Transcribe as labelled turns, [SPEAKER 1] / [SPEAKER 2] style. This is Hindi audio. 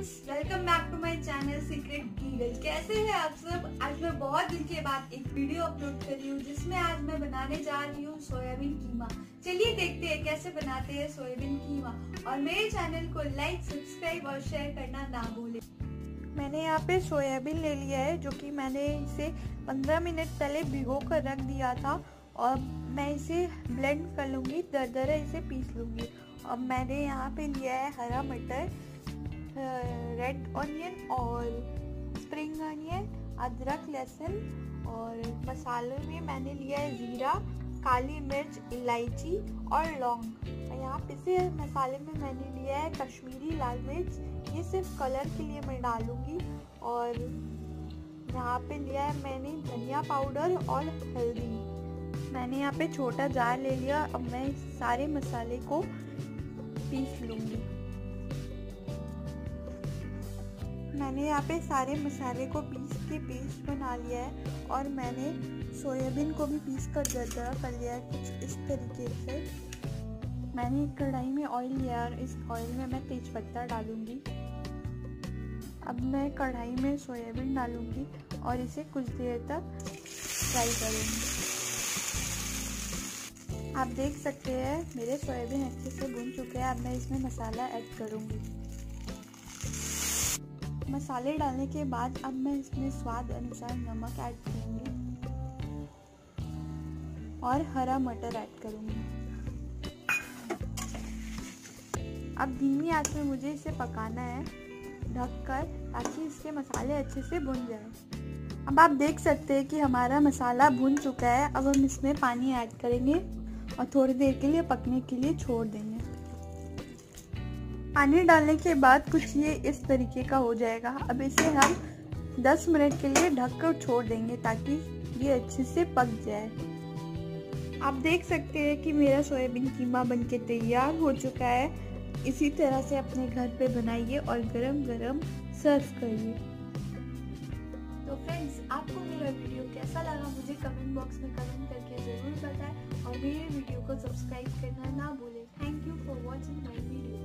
[SPEAKER 1] Friends, welcome back to my channel secret कीगल। कैसे हैं आप सब। आज मैं बहुत दिन के बाद एक वीडियो अपलोड कर रही हूँ जिसमें आज मैं बनाने जा रही हूँ सोयाबीन कीमा। चलिए देखते हैं कैसे बनाते हैं सोयाबीन कीमा और मेरे चैनल को लाइक, सब्सक्राइब और शेयर करना ना भूलें। मैंने यहाँ पे सोयाबीन ले लिया है जो कि मैंने इसे 15 मिनट पहले भिगो कर रख दिया था और मैं इसे ब्लेंड कर लूँगी, दरदरा इसे पीस लूँगी। अब मैंने यहाँ पे लिया है हरा मटर, रेड ऑनियन और स्प्रिंग ऑनियन, अदरक, लहसुन और मसालों में मैंने लिया है जीरा, काली मिर्च, इलायची और लौंग। और यहाँ पे से मसाले में मैंने लिया है कश्मीरी लाल मिर्च, ये सिर्फ कलर के लिए मैं डालूंगी। और यहाँ पे लिया है मैंने धनिया पाउडर और हल्दी। मैंने यहाँ पे छोटा जार ले लिया। अब मैं सारे मसाले को पीस लूंगी। मैंने यहाँ पे सारे मसाले को पीस के पेस्ट बना लिया है और मैंने सोयाबीन को भी पीस कर दरदरा कर लिया है कुछ इस तरीके से। मैंने एक कढ़ाई में ऑयल लिया और इस ऑयल में मैं तेजपत्ता डालूंगी। अब मैं कढ़ाई में सोयाबीन डालूंगी और इसे कुछ देर तक फ्राई करूंगी। आप देख सकते हैं मेरे सोयाबीन अच्छे से भुन चुके हैं। अब मैं इसमें मसाला ऐड करूंगी। मसाले डालने के बाद अब मैं इसमें स्वाद अनुसार नमक ऐड करूंगी और हरा मटर ऐड करूंगी। अब धीमी आंच में मुझे इसे पकाना है ढककर, ताकि इसके मसाले अच्छे से भुन जाए। अब आप देख सकते हैं कि हमारा मसाला भुन चुका है। अब हम इसमें पानी ऐड करेंगे और थोड़ी देर के लिए पकने के लिए छोड़ देंगे। पानी डालने के बाद कुछ ये इस तरीके का हो जाएगा। अब इसे हम 10 मिनट के लिए ढककर छोड़ देंगे ताकि ये अच्छे से पक जाए। आप देख सकते हैं कि मेरा सोयाबीन कीमा बनके तैयार हो चुका है। इसी तरह से अपने घर पे बनाइए और गरम गरम सर्व करिए। तो फ्रेंड्स, आपको मेरा वीडियो कैसा लगा मुझे कमेंट बॉक्स में कमेंट करके ज़रूर बताएं और मेरे वीडियो को सब्सक्राइब करना ना भूलें। Thank you for watching my video.